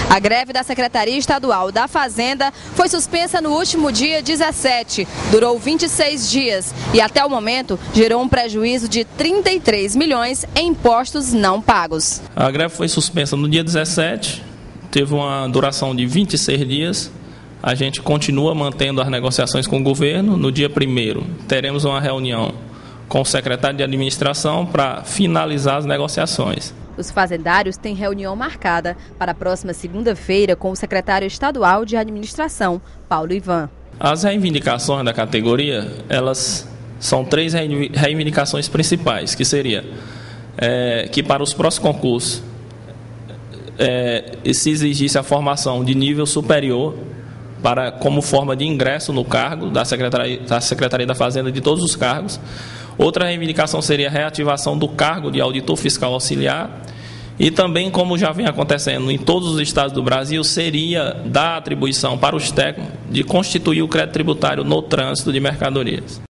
A greve da Secretaria Estadual da Fazenda foi suspensa no último dia 17, durou 26 dias e até o momento gerou um prejuízo de 33 milhões em impostos não pagos. A greve foi suspensa no dia 17, teve uma duração de 26 dias. A gente continua mantendo as negociações com o governo. No dia 1º teremos uma reunião com o secretário de administração para finalizar as negociações. Os fazendários têm reunião marcada para a próxima segunda-feira com o secretário estadual de administração, Paulo Ivan. As reivindicações da categoria, elas são 3 reivindicações principais, que seria que para os próximos concursos se exigisse a formação de nível superior como forma de ingresso no cargo da Secretaria da Fazenda, de todos os cargos. Outra reivindicação seria a reativação do cargo de auditor fiscal auxiliar e também, como já vem acontecendo em todos os estados do Brasil, seria dar atribuição para os técnicos de constituir o crédito tributário no trânsito de mercadorias.